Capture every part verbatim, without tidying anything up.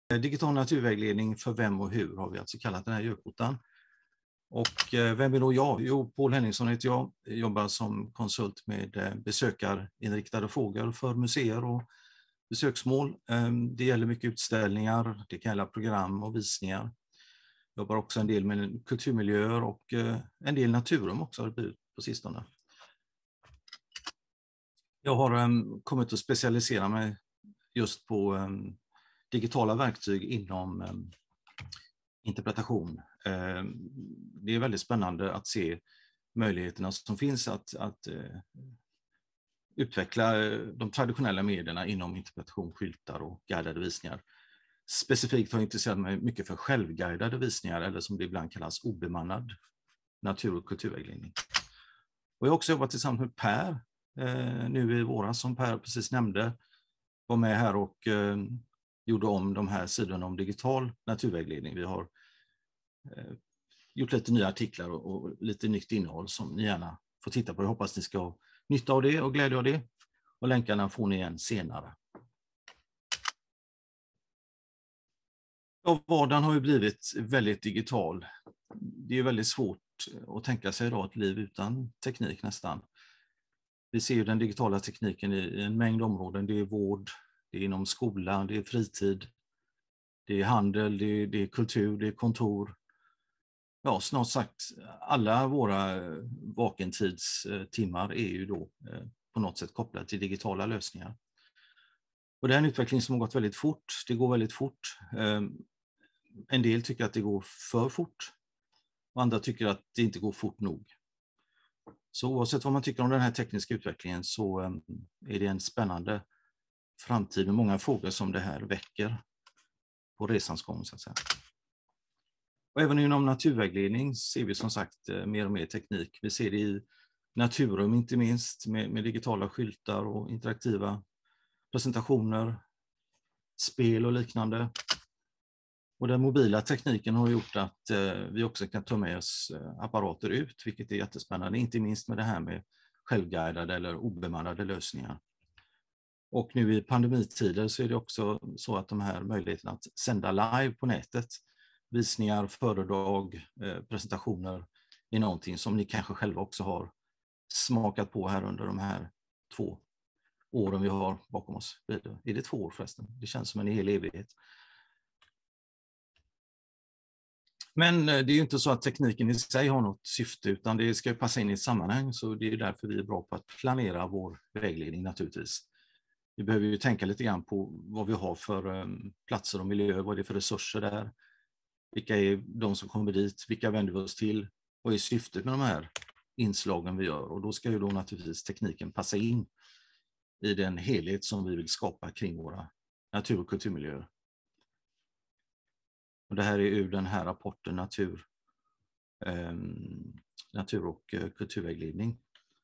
Digital naturvägledning för vem och hur har vi alltså kallat den här gökottan. Och vem är då jag? Jo, Paul Henningsson heter jag. Jag jobbar som konsult med besökarinriktade frågor för museer och besöksmål. Det gäller mycket utställningar, det kan gälla program och visningar. Jag jobbar också en del med kulturmiljöer och en del naturrum också har det blivit på sistone. Jag har kommit att specialisera mig just på digitala verktyg inom interpretation. Det är väldigt spännande att se möjligheterna som finns att, att utveckla de traditionella medierna inom interpretation, skyltar och guidade visningar. Specifikt har jag intresserat mig mycket för självguidade visningar, eller som det ibland kallas obemannad natur- och kulturvägledning. Och jag har också jobbat tillsammans med Per nu i våras, som Per precis nämnde, var med här och gjorde om de här sidorna om digital naturvägledning. Vi har eh, gjort lite nya artiklar och, och lite nytt innehåll som ni gärna får titta på. Jag hoppas ni ska ha nytta av det och glädje av det. Och länkarna får ni igen senare. Ja, vardagen har ju blivit väldigt digital. Det är väldigt svårt att tänka sig idag ett liv utan teknik nästan. Vi ser ju den digitala tekniken i en mängd områden. Det är vård, det är inom skola, det är fritid, det är handel, det är, det är kultur, det är kontor. Ja, snart sagt alla våra vakentidstimmar är ju då på något sätt kopplade till digitala lösningar. Och det är en utveckling som har gått väldigt fort. Det går väldigt fort. En del tycker att det går för fort och andra tycker att det inte går fort nog. Så oavsett vad man tycker om den här tekniska utvecklingen så är det en spännande framtid med många frågor som det här väcker på resans gång så att säga. Och även inom naturvägledning ser vi som sagt mer och mer teknik. Vi ser det i naturrum inte minst med, med digitala skyltar och interaktiva presentationer, spel och liknande. Och den mobila tekniken har gjort att eh, vi också kan ta med oss apparater ut, vilket är jättespännande, inte minst med det här med självguidade eller obemannade lösningar. Och nu i pandemitider så är det också så att de här möjligheterna att sända live på nätet, visningar, föredrag, eh, presentationer är någonting som ni kanske själva också har smakat på här under de här två åren vi har bakom oss. Är det två år förresten? Det känns som en hel evighet. Men det är ju inte så att tekniken i sig har något syfte, utan det ska passa in i ett sammanhang, så det är därför vi är bra på att planera vår vägledning naturligtvis. Vi behöver ju tänka lite grann på vad vi har för platser och miljöer, vad det är för resurser där, vilka är de som kommer dit, vilka vänder vi oss till, vad är syftet med de här inslagen vi gör, och då ska ju då naturligtvis tekniken passa in i den helhet som vi vill skapa kring våra natur- och kulturmiljöer. Och det här är ur den här rapporten Natur, eh, natur- och kulturvägledning.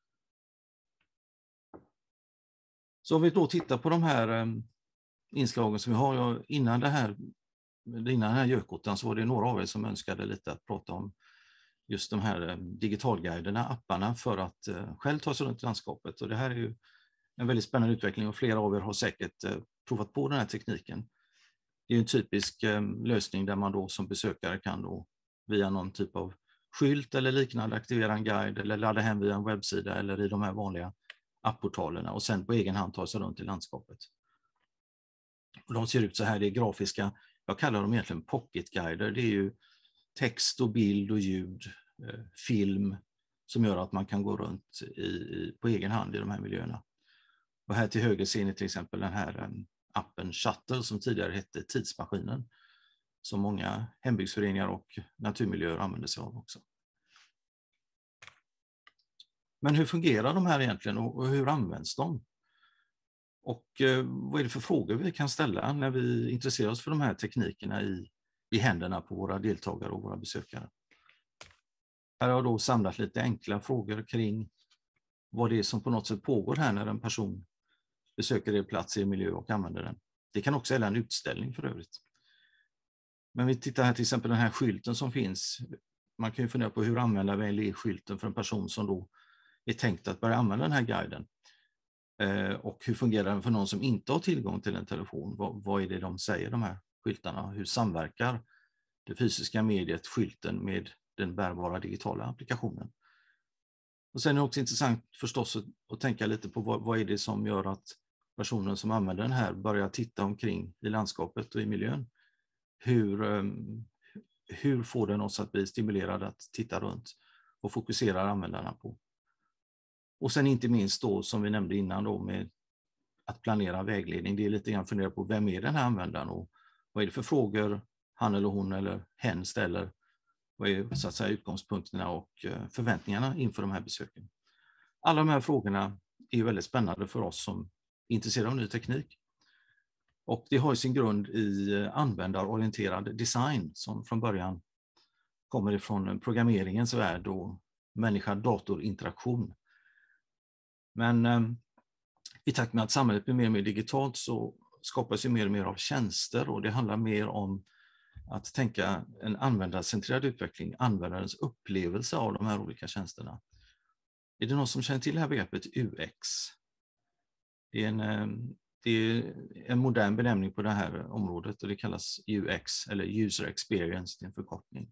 Så om vi då tittar på de här eh, inslagen som vi har, ja, innan, det här, innan den här gökottan så var det några av er som önskade lite att prata om just de här eh, digitalguiderna, apparna för att eh, själv ta sig runt i landskapet. Och det här är ju en väldigt spännande utveckling och flera av er har säkert eh, provat på den här tekniken. Det är en typisk eh, lösning där man då som besökare kan då via någon typ av skylt eller liknande aktivera en guide eller ladda hem via en webbsida eller i de här vanliga appportalerna och sen på egen hand ta sig runt i landskapet. Och de ser ut så här, det är grafiska, jag kallar dem egentligen pocketguider, det är ju text och bild och ljud, eh, film som gör att man kan gå runt i, i, på egen hand i de här miljöerna. Och här till höger ser ni till exempel den här eh, appen Shuttle som tidigare hette Tidsmaskinen, som många hembygdsföreningar och naturmiljöer använder sig av också. Men hur fungerar de här egentligen och hur används de? Och eh, vad är det för frågor vi kan ställa när vi intresserar oss för de här teknikerna i, i händerna på våra deltagare och våra besökare? Här har jag då samlat lite enkla frågor kring vad det är som på något sätt pågår här när en person besöker er plats i en miljö och använder den. Det kan också gälla en utställning för övrigt. Men vi tittar här till exempel den här skylten som finns. Man kan ju fundera på hur använder vi skylten för en person som då är tänkt att börja använda den här guiden. Eh, och hur fungerar den för någon som inte har tillgång till en telefon? Vad, vad är det de säger, de här skyltarna. Hur samverkar det fysiska mediet, skylten, med den bärbara digitala applikationen? Och sen är det också intressant förstås att, att tänka lite på vad, vad är det som gör att personen som använder den här börjar titta omkring i landskapet och i miljön. Hur, um, hur får den oss att bli stimulerade att titta runt och fokusera användarna på? Och sen inte minst då, som vi nämnde innan då, med att planera vägledning. Det är lite grann fundera på vem är den här användaren och vad är det för frågor han eller hon eller hen ställer. Vad är så att säga utgångspunkterna och förväntningarna inför de här besöken. Alla de här frågorna är väldigt spännande för oss som är intresserade av ny teknik. Och det har sin grund i användarorienterad design som från början kommer ifrån programmeringens värld och människa-dator-interaktion. Men eh, i takt med att samhället blir mer och mer digitalt så skapas ju mer och mer av tjänster, och det handlar mer om att tänka en användarcentrerad utveckling, användarens upplevelse av de här olika tjänsterna. Är det någon som känner till det här begreppet U X? Det är en, det är en modern benämning på det här området och det kallas U X eller User Experience, det är en förkortning.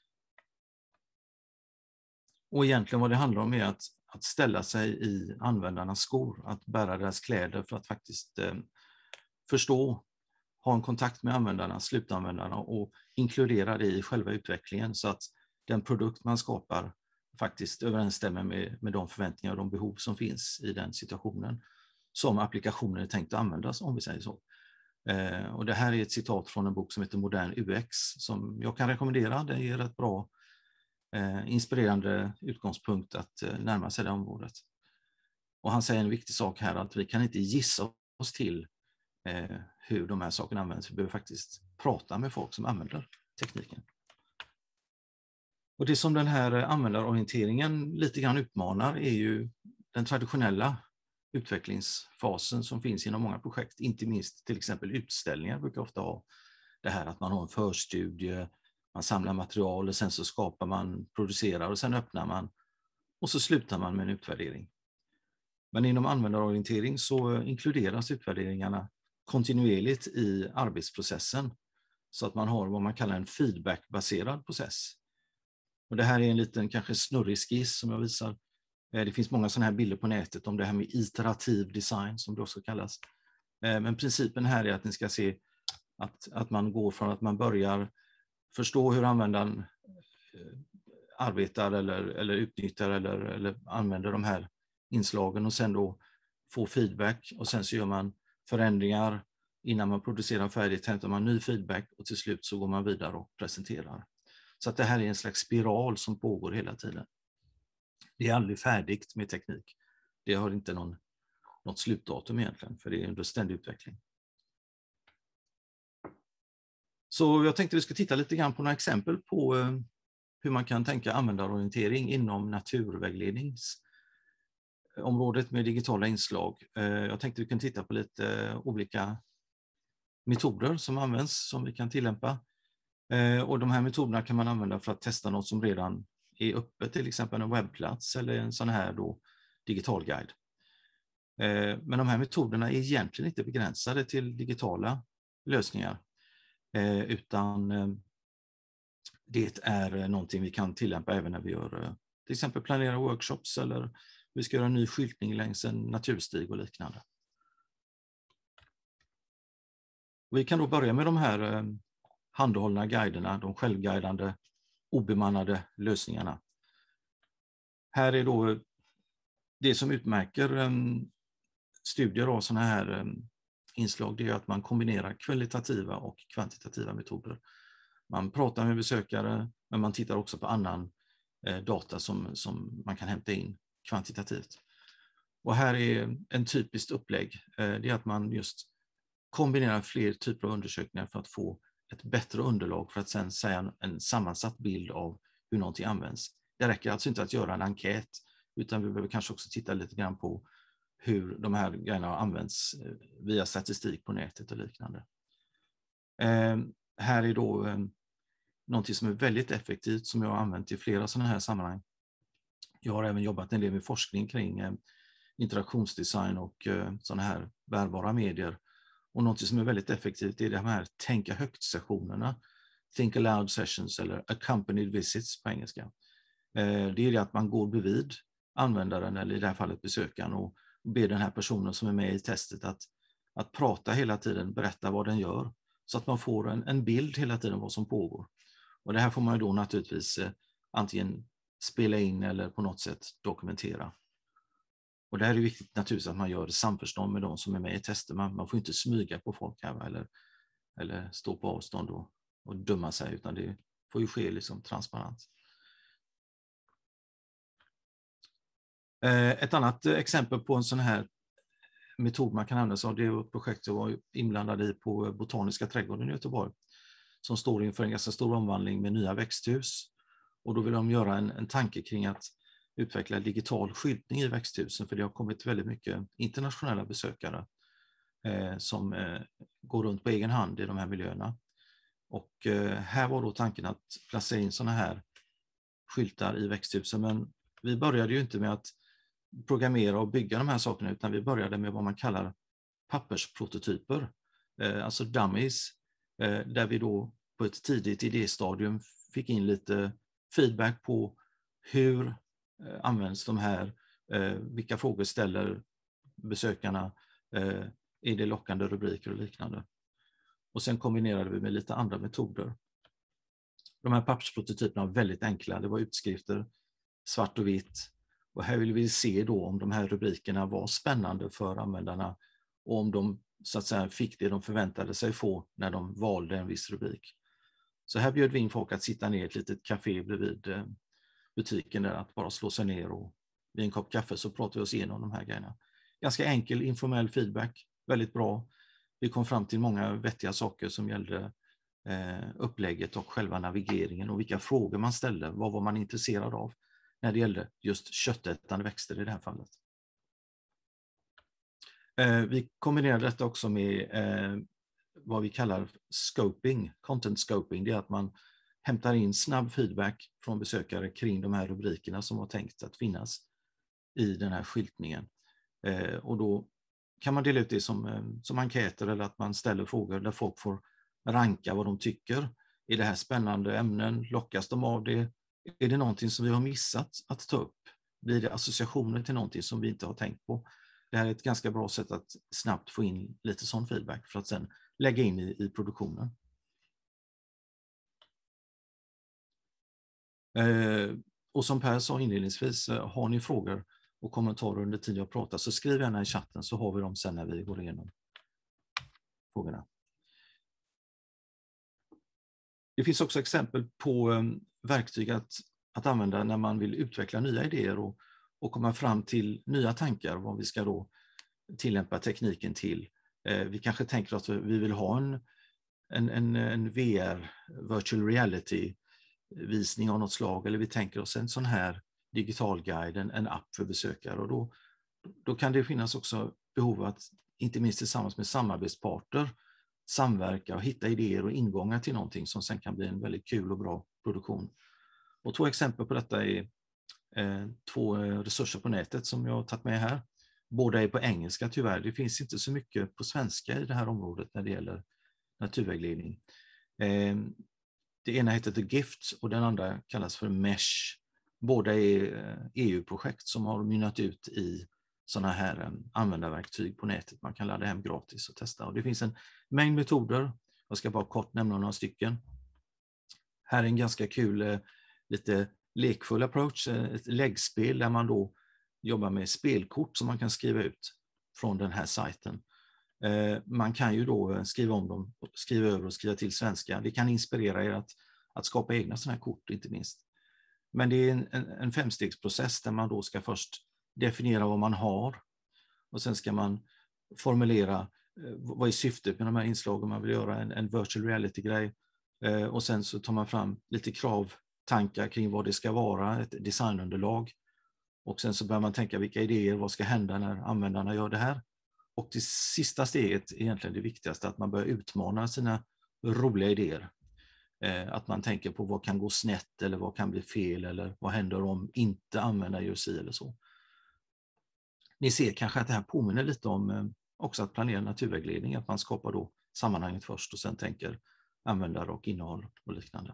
Och egentligen vad det handlar om är att, att ställa sig i användarnas skor, att bära deras kläder för att faktiskt eh, förstå, ha en kontakt med användarna, slutanvändarna och inkludera det i själva utvecklingen så att den produkt man skapar faktiskt överensstämmer med, med de förväntningar och de behov som finns i den situationen som applikationen är tänkt att användas, om vi säger så. Eh, och det här är ett citat från en bok som heter Modern U X som jag kan rekommendera. Den ger ett bra eh, inspirerande utgångspunkt att eh, närma sig det området. Och han säger en viktig sak här, att vi kan inte gissa oss till eh, hur de här sakerna används. Vi behöver faktiskt prata med folk som använder tekniken. Och det som den här användarorienteringen lite grann utmanar är ju den traditionella utvecklingsfasen som finns inom många projekt, inte minst till exempel utställningar brukar ofta ha det här att man har en förstudie, man samlar material och sen så skapar man, producerar och sen öppnar man och så slutar man med en utvärdering. Men inom användarorientering så inkluderas utvärderingarna kontinuerligt i arbetsprocessen så att man har vad man kallar en feedbackbaserad process. Och det här är en liten kanske snurrig skiss som jag visar. Det finns många sådana här bilder på nätet om det här med iterativ design som det också kallas. Men principen här är att ni ska se att, att man går från att man börjar förstå hur användaren arbetar eller, eller utnyttjar eller, eller använder de här inslagen och sen då får feedback och sen så gör man förändringar innan man producerar färdigt, hämtar man ny feedback och till slut så går man vidare och presenterar. Så att det här är en slags spiral som pågår hela tiden. Det är aldrig färdigt med teknik. Det har inte någon, något slutdatum egentligen, för det är en ständig utveckling. Så jag tänkte att vi ska titta lite grann på några exempel på hur man kan tänka användarorientering inom naturvägledningsområdet med digitala inslag. Jag tänkte att vi kan titta på lite olika metoder som används, som vi kan tillämpa. Och de här metoderna kan man använda för att testa något som redan är öppet, till exempel en webbplats eller en sån här då digital guide. Men de här metoderna är egentligen inte begränsade till digitala lösningar, utan det är någonting vi kan tillämpa även när vi gör till exempel planerar workshops eller vi ska göra en ny skyltning längs en naturstig och liknande. Vi kan då börja med de här handhållna guiderna, de självguidande, obemannade lösningarna. Här är då det som utmärker um, studier av sådana här um, inslag, det är att man kombinerar kvalitativa och kvantitativa metoder. Man pratar med besökare, men man tittar också på annan eh, data som, som man kan hämta in kvantitativt. Och här är en typiskt upplägg, eh, det är att man just kombinerar fler typer av undersökningar för att få ett bättre underlag för att sedan säga en, en sammansatt bild av hur någonting används. Det räcker alltså inte att göra en enkät, utan vi behöver kanske också titta lite grann på hur de här grejerna används via statistik på nätet och liknande. Eh, här är då eh, någonting som är väldigt effektivt som jag har använt i flera sådana här sammanhang. Jag har även jobbat en del med forskning kring eh, interaktionsdesign och eh, sådana här bärbara medier. Och något som är väldigt effektivt är de här tänka högt-sessionerna. Think aloud sessions eller accompanied visits på engelska. Det är det att man går bredvid användaren, eller i det här fallet besökaren, och ber den här personen som är med i testet att, att prata hela tiden, berätta vad den gör, så att man får en, en bild hela tiden vad som pågår. Och det här får man ju då naturligtvis eh, antingen spela in eller på något sätt dokumentera. Och det här är viktigt naturligtvis att man gör samförstånd med de som är med i testet. Man, man får inte smyga på folk här, eller, eller stå på avstånd och, och döma sig, utan det får ju ske liksom transparent. Ett annat exempel på en sån här metod man kan använda sig av, det är ett projekt jag var inblandad i på Botaniska trädgården i Göteborg, som står inför en ganska stor omvandling med nya växthus. Och då vill de göra en, en tanke kring att utveckla digital skyltning i växthusen, för det har kommit väldigt mycket internationella besökare eh, som eh, går runt på egen hand i de här miljöerna. Och eh, här var då tanken att placera in sådana här skyltar i växthusen, men vi började ju inte med att programmera och bygga de här sakerna, utan vi började med vad man kallar pappersprototyper, eh, alltså dummies, eh, där vi då på ett tidigt idéstadium fick in lite feedback på hur eh, används de här, eh, vilka frågor ställer besökarna, eh, är det lockande rubriker och liknande. Och sen kombinerade vi med lite andra metoder. De här pappersprototyperna var väldigt enkla, det var utskrifter, svart och vitt. Och här vill vi se då om de här rubrikerna var spännande för användarna och om de så att säga fick det de förväntade sig få när de valde en viss rubrik. Så här bjöd vi in folk att sitta ner i ett litet café bredvid butiken där, att bara slå sig ner och vid en kopp kaffe så pratar vi oss igenom de här grejerna. Ganska enkel, informell feedback, väldigt bra. Vi kom fram till många vettiga saker som gällde eh, upplägget och själva navigeringen och vilka frågor man ställde, vad var man intresserad av när det gällde just köttätande växter i det här fallet. Eh, vi kombinerade detta också med eh, vad vi kallar scoping, content scoping. Det är att man hämtar in snabb feedback från besökare kring de här rubrikerna som var tänkt att finnas i den här skyltningen. Eh, och då kan man dela ut det som, eh, som enkäter, eller att man ställer frågor där folk får ranka vad de tycker. Är det här spännande ämnen? Lockas de av det? Är det någonting som vi har missat att ta upp? Blir det associationer till någonting som vi inte har tänkt på? Det här är ett ganska bra sätt att snabbt få in lite sån feedback för att sedan lägga in i, i produktionen. Eh, och som Per sa inledningsvis, eh, har ni frågor och kommentarer under tiden jag pratar, så skriv gärna i chatten, så har vi dem sen när vi går igenom frågorna. Det finns också exempel på eh, verktyg att, att använda när man vill utveckla nya idéer och, och komma fram till nya tankar, vad vi ska då tillämpa tekniken till. Eh, vi kanske tänker att vi vill ha en, en, en, en V R, virtual reality, visning av något slag, eller vi tänker oss en sån här digital guide, en, en app för besökare, och då, då kan det finnas också behov att, inte minst tillsammans med samarbetspartner, samverka och hitta idéer och ingångar till någonting som sen kan bli en väldigt kul och bra produktion. Och två exempel på detta är eh, två resurser på nätet som jag har tagit med här. Båda är på engelska tyvärr. Det finns inte så mycket på svenska i det här området när det gäller naturvägledning. Eh, det ena heter The Gift och den andra kallas för Mesh. Båda är E U-projekt som har mynnat ut i sådana här användarverktyg på nätet. Man kan ladda hem gratis och testa. Och det finns en mängd metoder. Jag ska bara kort nämna några stycken. Här är en ganska kul, lite lekfull approach, ett läggspel där man då jobbar med spelkort som man kan skriva ut från den här sajten. Man kan ju då skriva om dem, skriva över och skriva till svenska. Det kan inspirera er att, att skapa egna sådana här kort, inte minst. Men det är en, en, en femstegsprocess där man då ska först definiera vad man har och sen ska man formulera eh, vad är syftet med de här inslagen, man vill göra en, en virtual reality-grej eh, och sen så tar man fram lite kravtankar kring vad det ska vara, ett designunderlag, och sen så börjar man tänka vilka idéer, vad ska hända när användarna gör det här. Och det sista steget är egentligen det viktigaste, att man börjar utmana sina roliga idéer. Eh, att man tänker på vad kan gå snett eller vad kan bli fel eller vad händer om inte användare gör si eller så. Ni ser kanske att det här påminner lite om också att planera naturvägledning, att man skapar då sammanhanget först och sen tänker användare och innehåll och liknande.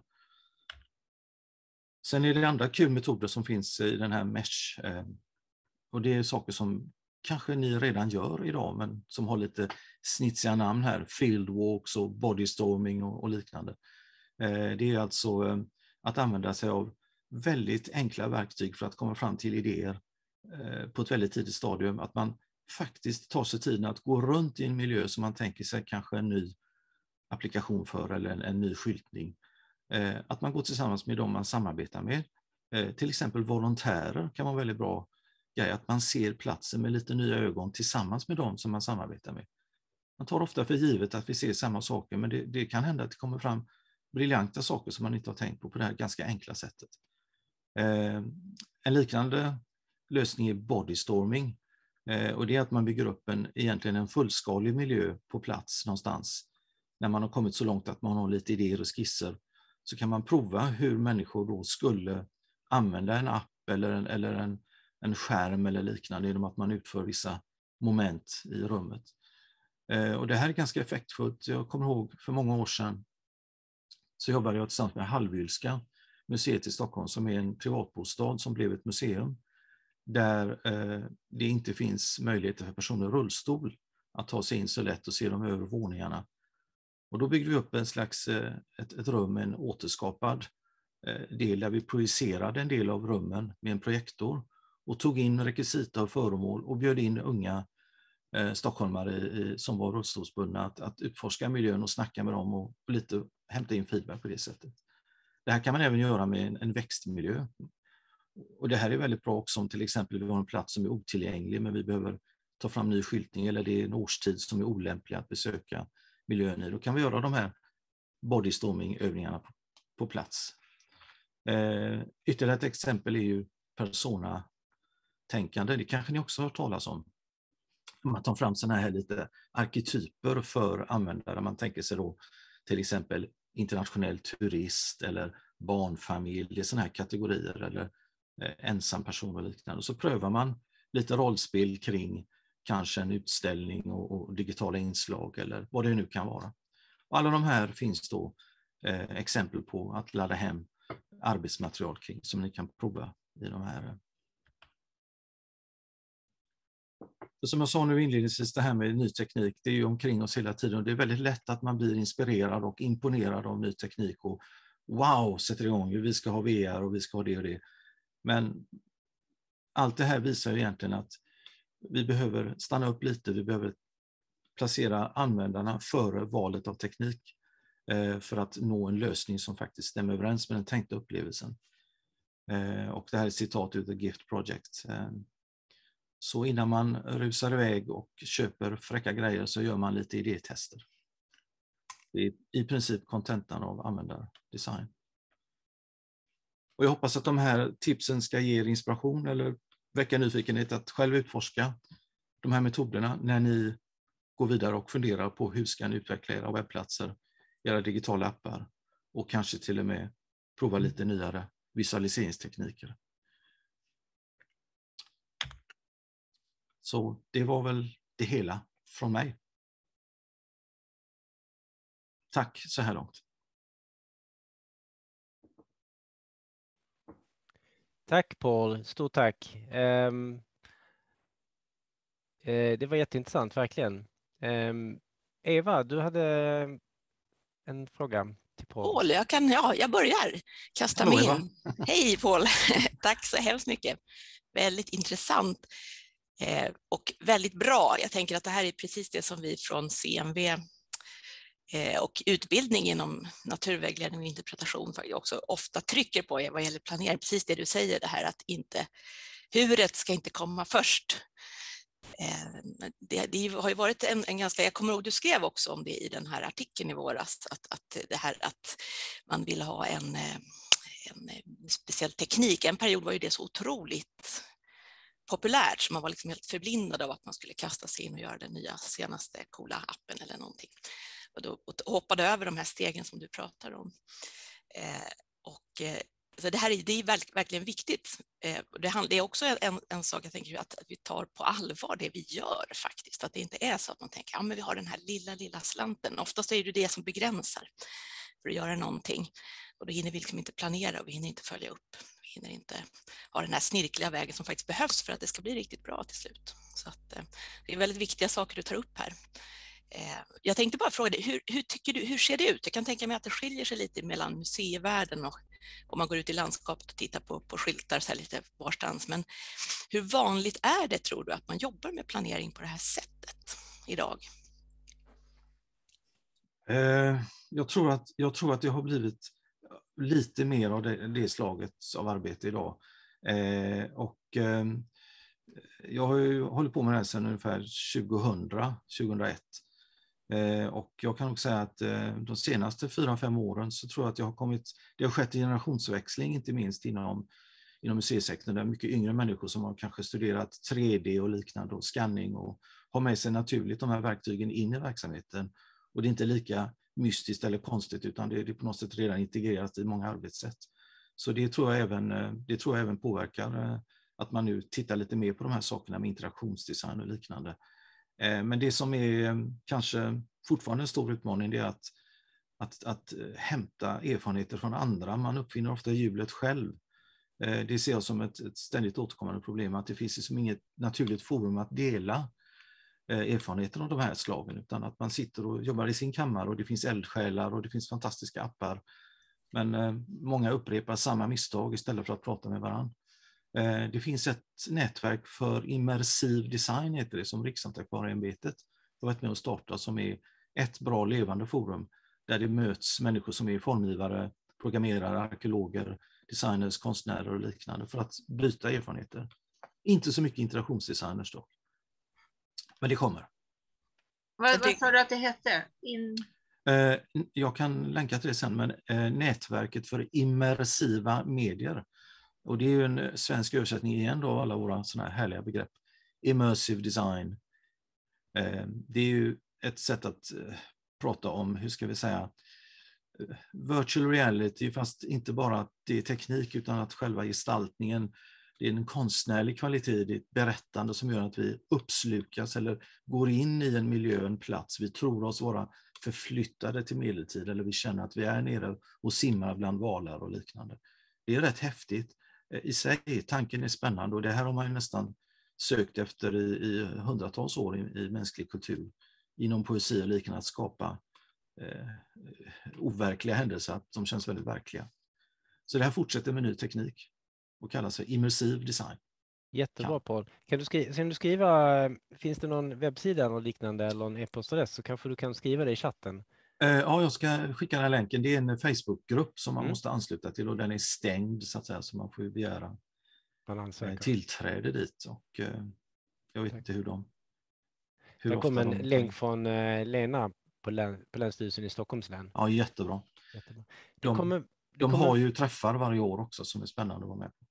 Sen är det andra kul metoder som finns i den här mesh, och det är saker som kanske ni redan gör idag, men som har lite snitsiga namn här, field walks och body storming och, och liknande. Det är alltså att använda sig av väldigt enkla verktyg för att komma fram till idéer på ett väldigt tidigt stadium, att man faktiskt tar sig tiden att gå runt i en miljö som man tänker sig kanske en ny applikation för eller en, en ny skyltning. Att man går tillsammans med dem man samarbetar med. Till exempel volontärer kan vara väldigt bra grej, att man ser platsen med lite nya ögon tillsammans med dem som man samarbetar med. Man tar ofta för givet att vi ser samma saker, men det, det kan hända att det kommer fram briljanta saker som man inte har tänkt på på det här ganska enkla sättet. Eh, en liknande lösning är bodystorming, eh, och det är att man bygger upp en, egentligen en fullskalig miljö på plats någonstans. När man har kommit så långt att man har lite idéer och skisser, så kan man prova hur människor då skulle använda en app eller en, eller en, en skärm eller liknande genom att man utför vissa moment i rummet. Eh, och det här är ganska effektfullt. Jag kommer ihåg för många år sedan så jobbade jag tillsammans med Hallwylska museet i Stockholm, som är en privatbostad som blev ett museum där eh, det inte finns möjligheter för personer i rullstol att ta sig in så lätt och se de över våningarna. Och då byggde vi upp en slags, eh, ett, ett rum med en återskapad eh, del där vi projicerade en del av rummen med en projektor och tog in rekvisita och föremål och bjöd in unga eh, stockholmare i, som var rullstolsbundna att, att utforska miljön och snacka med dem och, och lite hämta in feedback på det sättet. Det här kan man även göra med en, en växtmiljö. Och det här är väldigt bra också om till exempel vi har en plats som är otillgänglig, men vi behöver ta fram ny skyltning eller det är en årstid som är olämplig att besöka miljön i. Då kan vi göra de här bodystorming-övningarna på, på plats. Eh, ytterligare ett exempel är ju persona-tänkande. Det kanske ni också har hört talas om. Man tar fram sådana här lite arketyper för användare. Man tänker sig då till exempel internationell turist eller barnfamilj, det är sådana här kategorier, eller eh, ensam person och liknande. Så prövar man lite rollspel kring kanske en utställning och, och digitala inslag eller vad det nu kan vara. Och alla de här finns då eh, exempel på att ladda hem arbetsmaterial kring som ni kan prova i de här. För som jag sa nu inledningsvis, det här med ny teknik, det är ju omkring oss hela tiden och det är väldigt lätt att man blir inspirerad och imponerad av ny teknik och wow, sätter igång, vi ska ha V R och vi ska ha det och det. Men allt det här visar ju egentligen att vi behöver stanna upp lite, vi behöver placera användarna före valet av teknik eh, för att nå en lösning som faktiskt stämmer överens med den tänkta upplevelsen. Eh, och det här är ett citat ur The Gift Project. Eh, så innan man rusar iväg och köper fräcka grejer så gör man lite idétester. Det är i princip kontentan av användardesign. Och jag hoppas att de här tipsen ska ge er inspiration eller väcka nyfikenhet att själv utforska de här metoderna när ni går vidare och funderar på hur ska ni utveckla era webbplatser, era digitala appar och kanske till och med prova lite nyare visualiseringstekniker. Så det var väl det hela från mig. Tack så här långt. Tack Paul, stort tack. Um, uh, det var jätteintressant verkligen. Um, Eva, du hade en fråga till Paul. Paul, jag, kan, ja, jag börjar kasta mig in. Hej Paul, tack så hemskt mycket. Väldigt intressant eh, och väldigt bra. Jag tänker att det här är precis det som vi från C M V eh, och utbildning inom naturvägledning och interpretation också ofta trycker på vad gäller planering. Precis det du säger, det här att inte, huret ska inte komma först. Det, det har ju varit en, en ganska, jag kommer ihåg du skrev också om det i den här artikeln i våras, att, att det här att man vill ha en, en speciell teknik. En period var ju det så otroligt populärt så man var liksom helt förblindad av att man skulle kasta sig in och göra den nya senaste coola appen eller någonting. Och då och hoppade över de här stegen som du pratar om. Eh, och Så det här är, det är verkligen viktigt. Det är också en, en sak jag tänker att vi tar på allvar det vi gör faktiskt. Att det inte är så att man tänker, ja men vi har den här lilla, lilla slanten. Oftast är det det som begränsar för att göra någonting. Och då hinner vi liksom inte planera och vi hinner inte följa upp. Vi hinner inte ha den här snirkliga vägen som faktiskt behövs för att det ska bli riktigt bra till slut. Så att, det är väldigt viktiga saker du tar upp här. Jag tänkte bara fråga dig, hur, hur, tycker du, hur ser det ut? Jag kan tänka mig att det skiljer sig lite mellan museivärlden och om man går ut i landskapet och tittar på, på skyltar så här lite varstans. Men hur vanligt är det, tror du, att man jobbar med planering på det här sättet idag? Eh, jag, tror att, jag tror att det har blivit lite mer av det, det slaget av arbete idag. Eh, och eh, jag har ju hållit på med det här sedan ungefär tjugohundra, tjugohundraett. Eh, och jag kan också säga att eh, de senaste fyra, fem åren så tror jag att jag har kommit, det har skett en generationsväxling, inte minst inom, inom museisektorn, där mycket yngre människor som har kanske studerat tre D och liknande och scanning och har med sig naturligt de här verktygen in i verksamheten. Och det är inte lika mystiskt eller konstigt, utan det är på något sätt redan integrerat i många arbetssätt. Så det tror jag även, det tror jag även påverkar att man nu tittar lite mer på de här sakerna med interaktionsdesign och liknande. Men det som är kanske fortfarande en stor utmaning, det är att, att, att hämta erfarenheter från andra. Man uppfinner ofta hjulet själv. Det ser jag som ett, ett ständigt återkommande problem, att det finns liksom inget naturligt forum att dela erfarenheter av de här slagen, utan att man sitter och jobbar i sin kammare och det finns eldsjälar och det finns fantastiska appar. Men eh, många upprepar samma misstag istället för att prata med varandra. Eh, det finns ett nätverk för immersiv design, heter det, som Riksantikvarieämbetet har varit med att starta, som är ett bra levande forum där det möts människor som är formgivare, programmerare, arkeologer, designers, konstnärer och liknande för att bryta erfarenheter. Inte så mycket interaktionsdesigners dock. Men det kommer. Vad, vad sa du att det hette? In... Eh, jag kan länka till det sen, men eh, nätverket för immersiva medier. Och det är ju en svensk översättning igen då av alla våra såna här härliga begrepp. Immersive design. Eh, det är ju ett sätt att eh, prata om, hur ska vi säga, eh, virtual reality, fast inte bara att det är teknik utan att själva gestaltningen, det är en konstnärlig kvalitet, det är ett berättande som gör att vi uppslukas eller går in i en miljö, en plats. Vi tror oss vara förflyttade till medeltid, eller vi känner att vi är nere och simmar bland valar och liknande. Det är rätt häftigt. I sig, tanken är spännande och det här har man ju nästan sökt efter i, i hundratals år i, i mänsklig kultur. Inom poesi och liknande, att skapa eh, overkliga händelser, att de känns väldigt verkliga. Så det här fortsätter med ny teknik och kallas för immersiv design. Jättebra, Paul. Kan du skriva, kan du skriva, finns det någon webbsida eller liknande eller en e-postadress, så kanske du kan skriva det i chatten? Eh, ja, jag ska skicka den här länken. Det är en Facebookgrupp som man mm. måste ansluta till och den är stängd så att säga, så man får begära eh, tillträde dit. Och eh, jag vet Tack. inte hur de... Hur det kom en de, länk från eh, Lena på, län, på Länsstyrelsen i Stockholms län. Ja, jättebra. jättebra. De, kommer, de kommer... har ju träffar varje år också som är spännande att vara med på.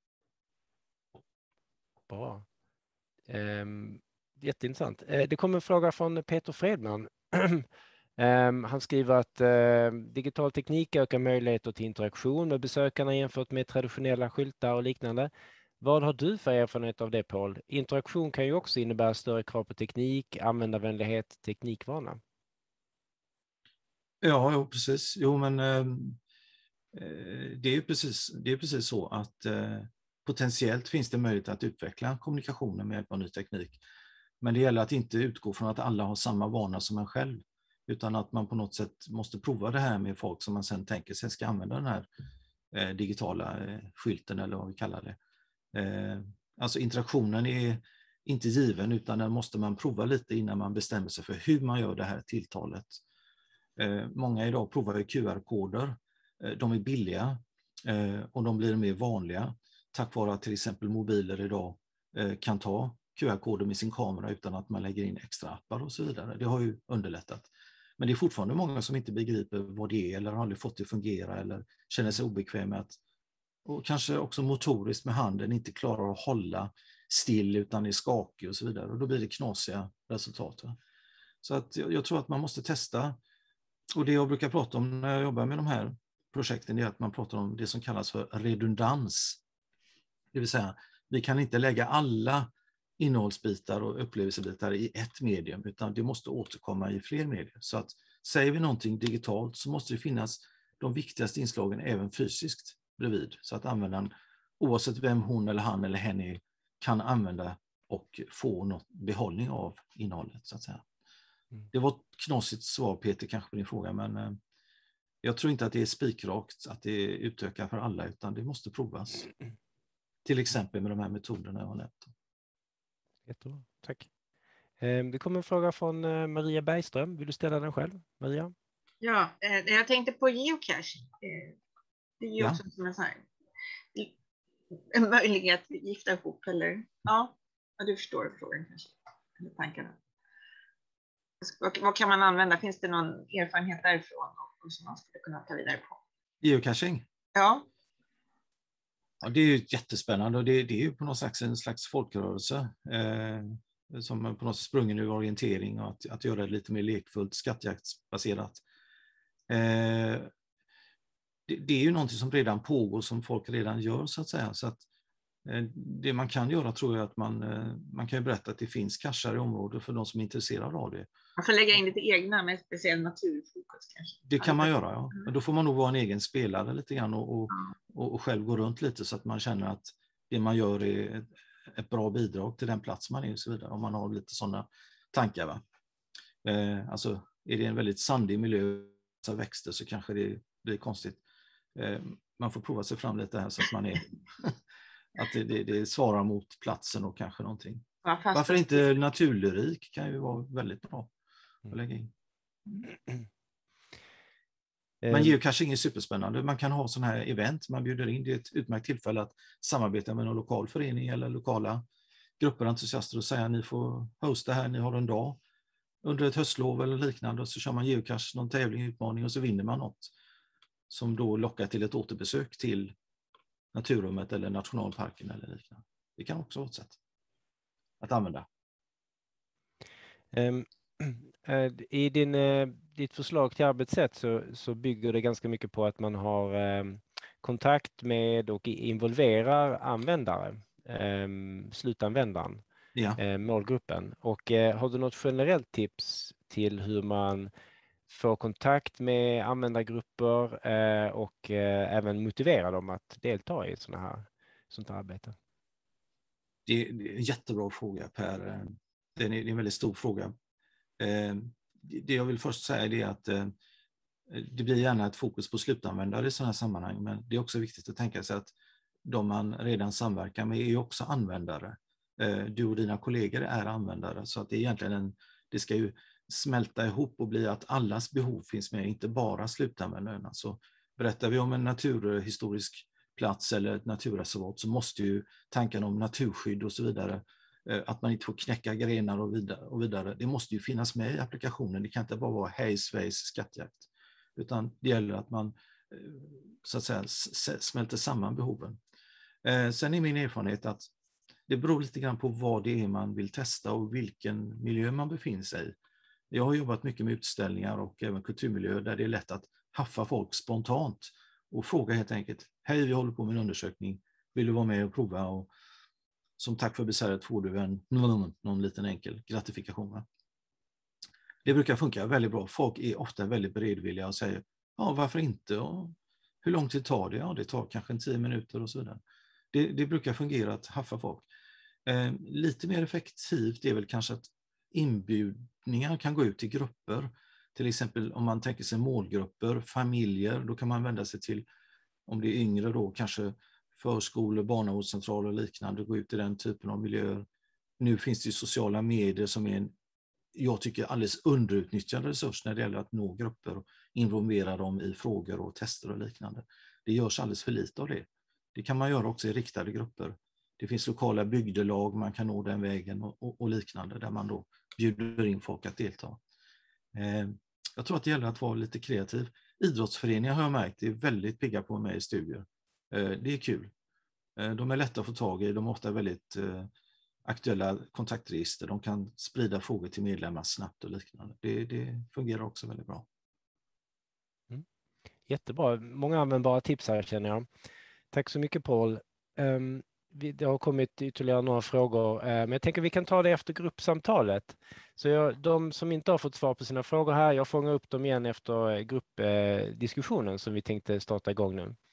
Bra. Um, jätteintressant. Uh, det kommer en fråga från Peter Fredman. um, han skriver att uh, digital teknik ökar möjligheter till interaktion med besökarna jämfört med traditionella skyltar och liknande. Vad har du för erfarenhet av det, Paul? Interaktion kan ju också innebära större krav på teknik, användarvänlighet, teknikvana. Ja, ja precis. Jo, men eh, det är precis, det är precis så att eh, potentiellt finns det möjlighet att utveckla kommunikationen med hjälp av ny teknik. Men det gäller att inte utgå från att alla har samma vana som en själv, utan att man på något sätt måste prova det här med folk som man sedan tänker sig ska använda den här eh, digitala eh, skylten eller vad vi kallar det. Eh, alltså interaktionen är inte given, utan den måste man prova lite innan man bestämmer sig för hur man gör det här tilltalet. Eh, många idag provar ju Q R-koder. Eh, de är billiga eh, och de blir mer vanliga tack vare att till exempel mobiler idag eh, kan ta Q R-koder med sin kamera utan att man lägger in extra appar och så vidare. Det har ju underlättat. Men det är fortfarande många som inte begriper vad det är eller har aldrig fått det att fungera eller känner sig obekväm med att, och kanske också motoriskt med handen inte klarar att hålla still utan är skakig och så vidare. Och då blir det knasiga resultat. Va? Så att jag, jag tror att man måste testa. Och det jag brukar prata om när jag jobbar med de här projekten är att man pratar om det som kallas för redundans. Det vill säga, vi kan inte lägga alla innehållsbitar och upplevelsebitar i ett medium, utan det måste återkomma i fler medier. Så att säger vi någonting digitalt så måste det finnas de viktigaste inslagen även fysiskt bredvid, så att användaren, oavsett vem hon eller han eller hen är, kan använda och få något behållning av innehållet, så att säga. Mm. Det var ett knasigt svar, Peter, kanske på din fråga, men eh, jag tror inte att det är spikrakt att det utökar för alla, utan det måste provas. Till exempel med de här metoderna jag har nämnt. Jättebra, tack. Eh, det kommer en fråga från eh, Maria Bergström. Vill du ställa den själv, Maria? Ja, eh, jag tänkte på geocaching. Eh, det är ju Ja. också som en sån här en möjlighet att gifta ihop, eller ja, ja, du förstår frågan kanske, eller tankarna. Vad, vad kan man använda? Finns det någon erfarenhet därifrån och som man skulle kunna ta vidare på? Geocaching? Ja. Ja, det är ju jättespännande, och det, det är ju på något slags en slags folkrörelse eh, som på något sätt sprungen ur orientering, och att, att göra det lite mer lekfullt, skattjaktsbaserat. Eh, det, det är ju någonting som redan pågår, som folk redan gör, så att säga. Så att, eh, det man kan göra, tror jag, att man, eh, man kan ju berätta att det finns cacher i området för de som är intresserade av det. Man får lägga in lite egna med speciell naturfokus kanske. Det kan man göra, ja. Men då får man nog vara en egen spelare lite grann och, och, och, och själv gå runt lite, så att man känner att det man gör är ett, ett bra bidrag till den plats man är och så vidare. Om man har lite sådana tankar, va. Eh, alltså, är det en väldigt sandig miljö som växter, så kanske det blir konstigt. Eh, man får prova sig fram lite här, så att man är att det, det, det svarar mot platsen och kanske någonting. Ja, varför inte naturlyrik kan ju vara väldigt bra att lägga in. Men geocaching är superspännande. Man kan ha sådana här event, man bjuder in. Det är ett utmärkt tillfälle att samarbeta med en lokal förening eller lokala grupper entusiaster och säga: ni får hosta här, ni har en dag under ett höstlov eller liknande, och så kör man geocache, någon tävling, utmaning, och så vinner man något som då lockar till ett återbesök till naturrummet eller nationalparken eller liknande. Det kan också vara ett sätt att använda. Um, I din, uh, ditt förslag till arbetssätt så, så bygger det ganska mycket på att man har um, kontakt med och involverar användare, um, slutanvändaren, ja. uh, målgruppen. Och uh, har du något generellt tips till hur man får kontakt med användargrupper uh, och uh, även motivera dem att delta i såna här, sånt här arbete? Det är en jättebra fråga, Per. Det är en väldigt stor fråga. Det jag vill först säga är att det blir gärna ett fokus på slutanvändare i sådana här sammanhang, men det är också viktigt att tänka sig att de man redan samverkar med är också användare. Du och dina kollegor är användare, så att det är egentligen en, det ska ju smälta ihop och bli att allas behov finns med, inte bara slutanvändarna. Så berättar vi om en naturhistorisk plats eller ett naturreservat, så måste ju tanken om naturskydd och så vidare, att man inte får knäcka grenar och vidare, och vidare, det måste ju finnas med i applikationen. Det kan inte bara vara hej svejs skattjakt, utan det gäller att man så att säga smälter samman behoven. Sen är min erfarenhet att det beror lite grann på vad det är man vill testa och vilken miljö man befinner sig i. Jag har jobbat mycket med utställningar och även kulturmiljöer där det är lätt att haffa folk spontant och fråga helt enkelt: hej, vi håller på med en undersökning, vill du vara med och prova? Och som tack för besöket får du en någon, någon liten enkel gratifikation. Det brukar funka väldigt bra. Folk är ofta väldigt beredvilliga och säger: ja, varför inte? Och hur lång tid tar det? Ja, det tar kanske en tio minuter och så vidare. Det, det brukar fungera att haffa folk. Eh, lite mer effektivt är väl kanske att inbjudningar kan gå ut till grupper. Till exempel om man tänker sig målgrupper, familjer, då kan man vända sig till, om det är yngre då, kanske förskolor, barnavårdscentraler och liknande, gå ut i den typen av miljöer. Nu finns det ju sociala medier som är en, jag tycker, alldeles underutnyttjad resurs när det gäller att nå grupper och involvera dem i frågor och tester och liknande. Det görs alldeles för lite av det. Det kan man göra också i riktade grupper. Det finns lokala bygdelag, man kan nå den vägen och, och, och liknande, där man då bjuder in folk att delta. Eh, jag tror att det gäller att vara lite kreativ. Idrottsföreningar har jag märkt är väldigt pigga på mig i studier. Eh, det är kul. Eh, de är lätta att få tag i, de har ofta väldigt eh, aktuella kontaktregister. De kan sprida frågor till medlemmar snabbt och liknande. Det, det fungerar också väldigt bra. Mm. Jättebra. Många användbara tips här känner jag. Tack så mycket Paul. Um, vi, det har kommit ytterligare några frågor, uh, men jag tänker vi kan ta det efter gruppsamtalet. Så jag, de som inte har fått svar på sina frågor här, jag fångar upp dem igen efter gruppdiskussionen uh, som vi tänkte starta igång nu.